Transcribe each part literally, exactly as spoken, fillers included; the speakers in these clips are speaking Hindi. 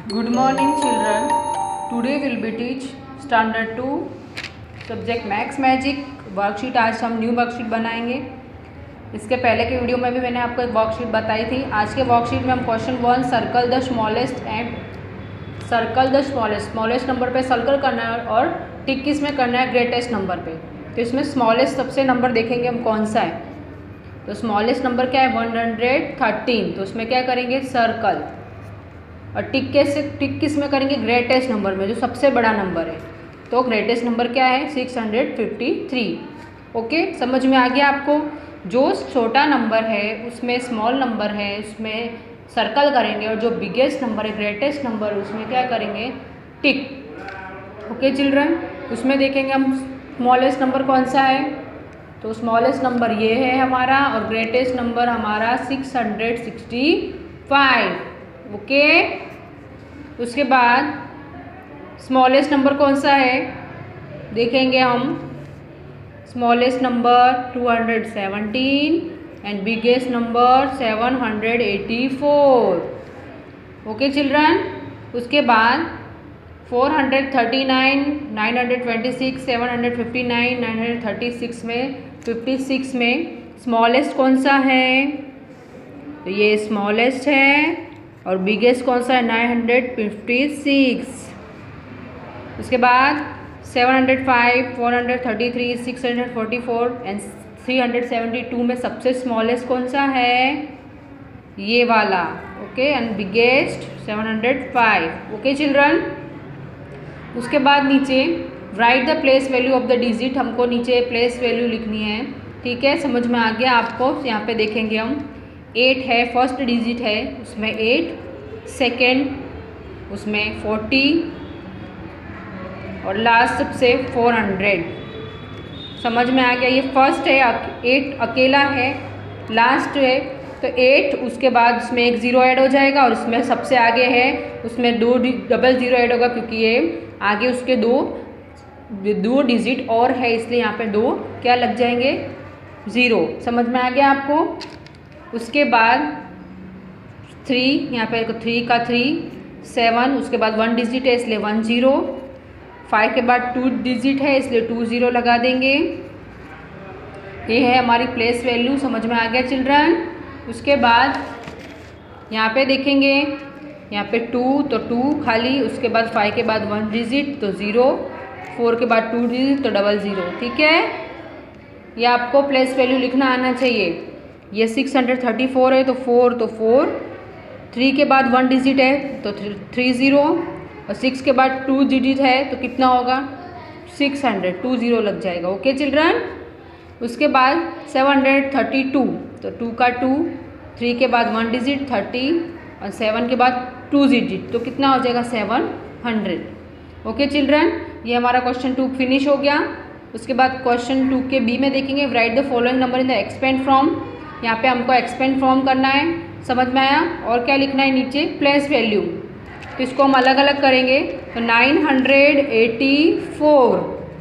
Good morning children. Today will be teach standard two subject Max Magic worksheet. आज हम न्यू वर्कशीट बनाएंगे। इसके पहले के वीडियो में भी मैंने आपको एक वर्कशीट बताई थी। आज के वर्कशीट में हम question one circle the smallest and circle the smallest smallest number पे सर्कल करना है और टिक किस में करना है, ग्रेटेस्ट नंबर पे। तो इसमें स्मॉलेस्ट सबसे नंबर देखेंगे हम कौन सा है। तो स्मॉलेस्ट नंबर क्या है, वन हंड्रेड थर्टीन। तो उसमें क्या करेंगे, सर्कल। और टिक कैसे, टिक किस में करेंगे, ग्रेटेस्ट नंबर में, जो सबसे बड़ा नंबर है। तो ग्रेटेस्ट नंबर क्या है, six hundred fifty three. Okay, समझ में आ गया आपको। जो छोटा नंबर है उसमें स्मॉल नंबर है उसमें सर्कल करेंगे, और जो बिगेस्ट नंबर है, ग्रेटेस्ट नंबर, उसमें क्या करेंगे, टिक। ओके चिल्ड्रन, उसमें देखेंगे हम स्मॉलेस्ट नंबर कौन सा है। तो स्मॉलेस्ट नंबर ये है हमारा, और ग्रेटेस्ट नंबर हमारा six hundred sixty five. Okay, उसके बाद स्मॉलेस्ट नंबर कौन सा है देखेंगे हम। Smallest number two hundred seventeen and biggest number seven hundred eighty four. Okay children, उसके बाद four hundred thirty nine, nine hundred twenty six, seven hundred fifty nine, nine hundred thirty six में फिफ्टी सिक्स में स्मॉलेस्ट कौन सा है। तो ये स्मॉलेस्ट है, और बिगेस्ट कौन सा है, नाइन हंड्रेड फिफ्टी सिक्स। उसके बाद seven hundred five, four hundred thirty three, six hundred forty four and three hundred seventy two में सबसे स्मॉलेस्ट कौन सा है, ये वाला। Okay, and biggest seven hundred five. Okay children, उसके बाद नीचे write the place value of the digit, हमको नीचे प्लेस वैल्यू लिखनी है। ठीक है, समझ में आ गया आपको। यहाँ पे देखेंगे हम, एट है, फर्स्ट डिजिट है उसमें एट, सेकेंड उसमें फोर्टी, और लास्ट सबसे फोर हंड्रेड। समझ में आ गया। ये फर्स्ट है, एट अकेला है, लास्ट है तो एट, उसके बाद उसमें एक ज़ीरो ऐड हो जाएगा, और उसमें सबसे आगे है उसमें दो डबल ज़ीरो ऐड होगा, क्योंकि ये आगे उसके दो दो डिजिट और है, इसलिए यहाँ पे दो क्या लग जाएंगे, ज़ीरो। समझ में आ गया आपको। उसके बाद थ्री, यहाँ पे थ्री का थ्री, सेवन, उसके बाद वन डिजिट है इसलिए वन ज़ीरो, फाइव के बाद टू डिजिट है इसलिए टू ज़ीरो लगा देंगे। ये है हमारी प्लेस वैल्यू। समझ में आ गया चिल्ड्रन। उसके बाद यहाँ पे देखेंगे, यहाँ पे टू तो टू खाली, उसके बाद फाइव के बाद वन डिजिट तो ज़ीरो, फोर के बाद टू डिजिट तो डबल ज़ीरो। ठीक है, ये आपको प्लेस वैल्यू लिखना आना चाहिए। ये सिक्स हंड्रेड थर्टी फोर है तो फोर तो फोर, थ्री के बाद वन डिजिट है तो थ्री ज़ीरो, और सिक्स के बाद टू डिजिट है तो कितना होगा, सिक्स हंड्रेड, टू ज़ीरो लग जाएगा। ओके चिल्ड्रन, उसके बाद सेवन हंड्रेड थर्टी टू, तो टू का टू, थ्री के बाद वन डिजिट थर्टी, और सेवन के बाद टू डिजिट तो कितना हो जाएगा, सेवन हंड्रेड। ओके चिल्ड्रन, ये हमारा क्वेश्चन टू फिनिश हो गया। उसके बाद क्वेश्चन टू के बी में देखेंगे, write the following number in the expand form. यहाँ पे हमको एक्सपेंड फ्रॉम करना है। समझ में आया। और क्या लिखना है नीचे, प्लेस वैल्यू। तो इसको हम अलग अलग करेंगे। तो nine hundred eighty four,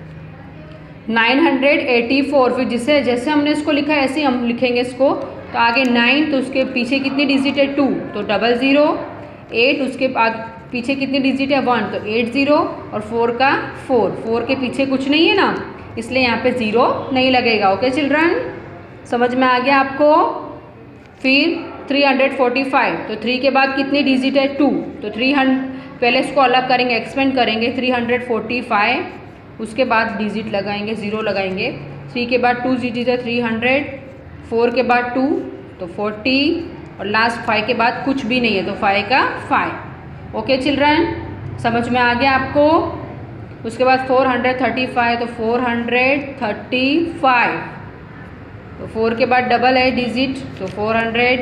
nine hundred eighty four, फिर जिसे जैसे हमने इसको लिखा है ऐसे ही हम लिखेंगे इसको। तो आगे नाइन, तो उसके पीछे कितनी डिजिट है, टू, तो डबल ज़ीरो, एट, उसके आगे पीछे कितनी डिजिट है, वन, तो एट ज़ीरो, और फोर का फोर, फोर के पीछे कुछ नहीं है ना, इसलिए यहाँ पे ज़ीरो नहीं लगेगा। ओके चिल्ड्रन, समझ में आ गया आपको। फिर थ्री हंड्रेड फोर्टी फाइव, तो थ्री के बाद कितनी डिजिट है, टू, तो थ्री हंड्रेड, पहले इसको अलग करेंगे, एक्सपेंड करेंगे, थ्री हंड्रेड फोर्टी फाइव, उसके बाद डिजिट लगाएंगे, ज़ीरो लगाएंगे, थ्री के बाद टू डिजिट है थ्री हंड्रेड, फोर के बाद टू तो फोर्टी, और लास्ट फाइव के बाद कुछ भी नहीं है तो फाइव का फाइव। ओके चिल्ड्रन, समझ में आ गया आपको। उसके बाद फोर हंड्रेड थर्टी फाइव, तो फोर हंड्रेड थर्टी फाइव, तो फोर के बाद डबल है डिजिट तो फोर हंड्रेड,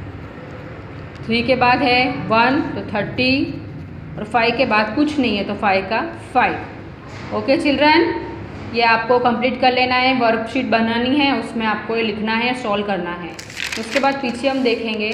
थ्री के बाद है वन तो थर्टी, और फाइव के बाद कुछ नहीं है तो फाइव का फाइव। ओके चिल्ड्रन, ये आपको कंप्लीट कर लेना है। वर्कशीट बनानी है, उसमें आपको ये लिखना है, सॉल्व करना है। उसके बाद पीछे हम देखेंगे,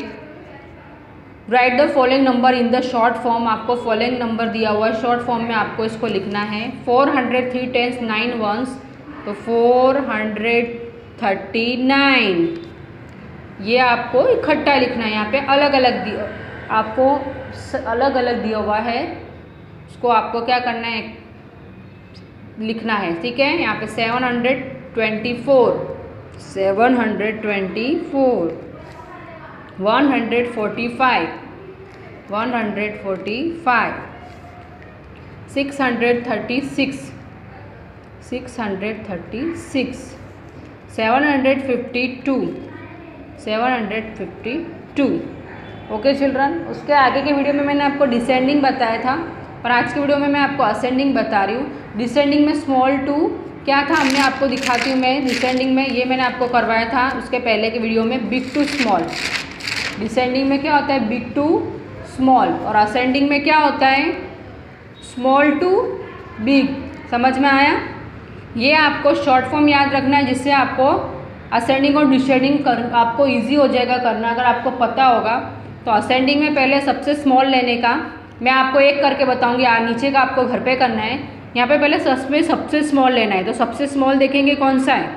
write the following number in the short form. आपको फॉलोइंग नंबर दिया हुआ है, शॉर्ट फॉर्म में आपको इसको लिखना है। Four hundred three tens nine ones, तो फोर हंड्रेड थर्टी नाइन। ये आपको इकट्ठा लिखना है, यहाँ पे अलग अलग आपको अलग अलग दिया हुआ है, उसको आपको क्या करना है, लिखना है। ठीक है, यहाँ पे seven hundred twenty four, seven hundred twenty four, one hundred forty five, one hundred forty five, six hundred thirty six, six hundred thirty six, seven hundred fifty two, seven hundred fifty two. Okay children, उसके आगे के वीडियो में मैंने आपको डिसेंडिंग बताया था और आज की वीडियो में मैं आपको असेंडिंग बता रही हूँ। डिसेंडिंग में स्मॉल टू क्या था, हमने आपको दिखाती हूँ मैं। डिसेंडिंग में ये मैंने आपको करवाया था उसके पहले के वीडियो में, बिग टू स्मॉल। डिसेंडिंग में क्या होता है, बिग टू स्मॉल, और असेंडिंग में क्या होता है, स्मॉल टू बिग। समझ में आया? ये आपको शॉर्ट फॉर्म याद रखना है, जिससे आपको असेंडिंग और डिसेंडिंग कर आपको इजी हो जाएगा करना, अगर आपको पता होगा। तो असेंडिंग में पहले सबसे स्मॉल लेने का, मैं आपको एक करके बताऊंगी, आ नीचे का आपको घर पे करना है। यहाँ पे पहले सबसे सबसे स्मॉल लेना है, तो सबसे स्मॉल देखेंगे कौन सा है,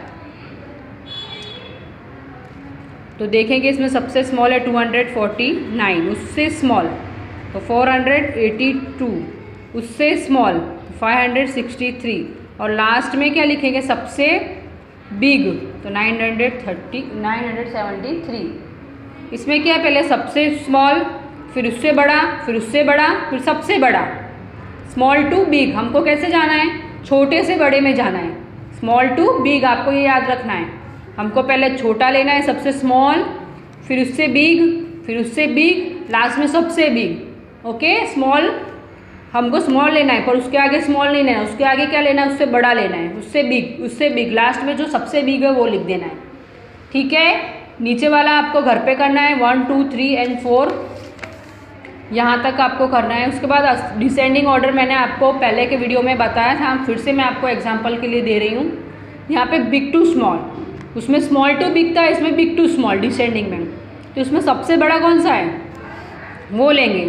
तो देखेंगे इसमें सबसे स्मॉल है टू हंड्रेड फोर्टी नाइन, उससे स्मॉल तो फोर हंड्रेड एटी टू, उससे small five hundred sixty three, और लास्ट में क्या लिखेंगे, सबसे बिग तो nine hundred thirty, nine hundred seventy three. इसमें क्या है, पहले सबसे स्मॉल, फिर उससे बड़ा, फिर उससे बड़ा, फिर सबसे बड़ा, स्मॉल टू बिग। हमको कैसे जाना है, छोटे से बड़े में जाना है, स्मॉल टू बिग, आपको ये याद रखना है। हमको पहले छोटा लेना है, सबसे स्मॉल, फिर उससे बिग, फिर उससे बिग, लास्ट में सबसे बिग। ओके, स्मॉल हमको स्मॉल लेना है, पर उसके आगे स्मॉल नहीं लेना है, उसके आगे क्या लेना है, उससे बड़ा लेना है, उससे बिग, उससे बिग, लास्ट में जो सबसे बिग है वो लिख देना है। ठीक है, नीचे वाला आपको घर पे करना है, one two three and four, यहाँ तक आपको करना है। उसके बाद डिसेंडिंग ऑर्डर मैंने आपको पहले के वीडियो में बताया था, फिर से मैं आपको एग्जांपल के लिए दे रही हूँ। यहाँ पे बिग टू स्मॉल, उसमें स्मॉल टू बिग था, इसमें बिग टू स्मॉल डिसेंडिंग में, तो इसमें सबसे बड़ा कौन सा है वो लेंगे,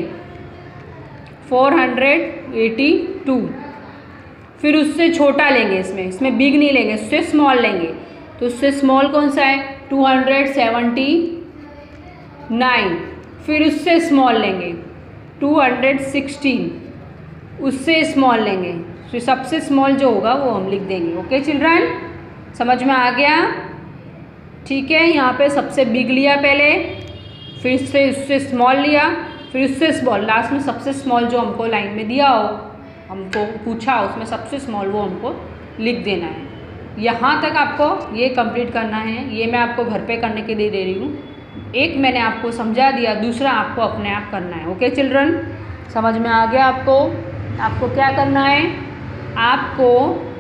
फोर हंड्रेड एटी टू। फिर उससे छोटा लेंगे, इसमें इसमें बिग नहीं लेंगे, उससे स्मॉल लेंगे, तो उससे स्मॉल कौन सा है, टू हंड्रेड सेवेंटी नाइन। फिर उससे स्मॉल लेंगे टू हंड्रेड सिक्सटीन, उससे स्मॉल लेंगे, फिर सबसे स्मॉल जो होगा वो हम लिख देंगे। ओके चिल्ड्रन, समझ में आ गया? ठीक है, यहाँ पे सबसे बिग लिया पहले, फिर से उससे स्मॉल लिया, फिर उससे स्मॉल, लास्ट में सबसे स्मॉल जो हमको लाइन में दिया हो, हमको पूछा उसमें सबसे स्मॉल, वो हमको लिख देना है। यहाँ तक आपको ये कंप्लीट करना है, ये मैं आपको घर पे करने के लिए दे रही हूँ। एक मैंने आपको समझा दिया, दूसरा आपको अपने आप करना है। ओके चिल्ड्रन, समझ में आ गया आपको? आपको क्या करना है, आपको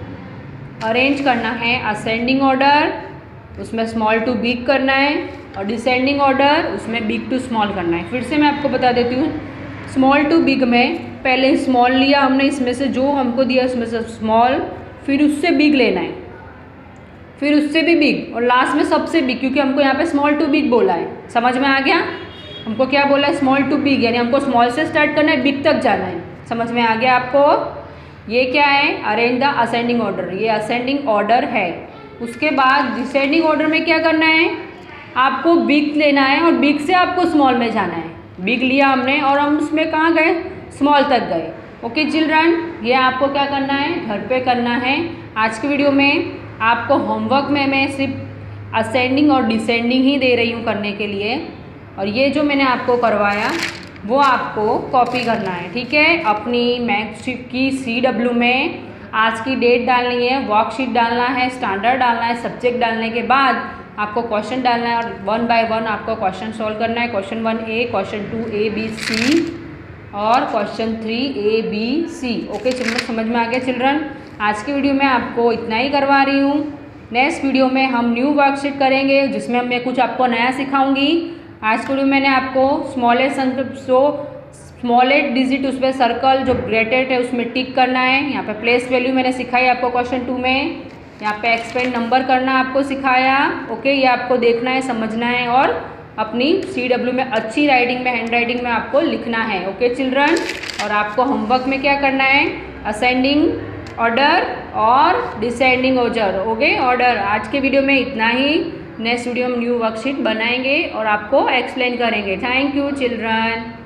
अरेंज करना है असेंडिंग ऑर्डर, उसमें स्मॉल टू बिग करना है, और डिसेंडिंग ऑर्डर उसमें बिग टू स्मॉल करना है। फिर से मैं आपको बता देती हूँ, स्मॉल टू बिग में पहले स्मॉल लिया हमने, इसमें से जो हमको दिया उसमें से स्मॉल, फिर उससे बिग लेना है, फिर उससे भी बिग, और लास्ट में सबसे बिग, क्योंकि हमको यहाँ पे स्मॉल टू बिग बोला है। समझ में आ गया? हमको क्या बोला है, स्मॉल टू बिग, यानी हमको स्मॉल से स्टार्ट करना है, बिग तक जाना है। समझ में आ गया आपको? ये क्या है, अरेंज द असेंडिंग ऑर्डर, ये असेंडिंग ऑर्डर है। उसके बाद डिसेंडिंग ऑर्डर में क्या करना है, आपको बिग लेना है और बिग से आपको स्मॉल में जाना है। बिग लिया हमने और हम उसमें कहाँ गए, स्मॉल तक गए। ओके चिल्ड्रन, ये आपको क्या करना है, घर पे करना है। आज की वीडियो में आपको होमवर्क में मैं सिर्फ असेंडिंग और डिसेंडिंग ही दे रही हूँ करने के लिए, और ये जो मैंने आपको करवाया वो आपको कॉपी करना है। ठीक है, अपनी मैथ्स की सी डब्ल्यू में आज की डेट डालनी है, वर्कशीट डालना है, स्टैंडर्ड डालना है, सब्जेक्ट डालने के बाद आपको क्वेश्चन डालना है, और वन बाय वन आपको क्वेश्चन सॉल्व करना है। Question one A, question two A B C, और question three A B C. Okay children, समझ में आ गया चिल्ड्रन? आज की वीडियो में आपको इतना ही करवा रही हूँ। नेक्स्ट वीडियो में हम न्यू वर्कशीट करेंगे, जिसमें मैं कुछ आपको नया सिखाऊंगी। आज की वीडियो में मैंने आपको स्मॉलेस्ट जो स्मॉलेस्ट डिजिट उस पर सर्कल, जो ग्रेटेड है उसमें टिक करना है। यहाँ पे प्लेस वैल्यू मैंने सिखाई आपको क्वेश्चन टू में। यहाँ पे एक्सपेंड नंबर करना आपको सिखाया। ओके, ये आपको देखना है, समझना है, और अपनी सी डब्ल्यू में अच्छी राइटिंग में, हैंड राइटिंग में आपको लिखना है। ओके चिल्ड्रन, और आपको होमवर्क में क्या करना है, असेंडिंग ऑर्डर और डिसेंडिंग ऑर्डर। Okay order. आज के वीडियो में इतना ही। नेक्स्ट वीडियो में न्यू वर्कशीट बनाएंगे और आपको एक्सप्लेन करेंगे। Thank you children.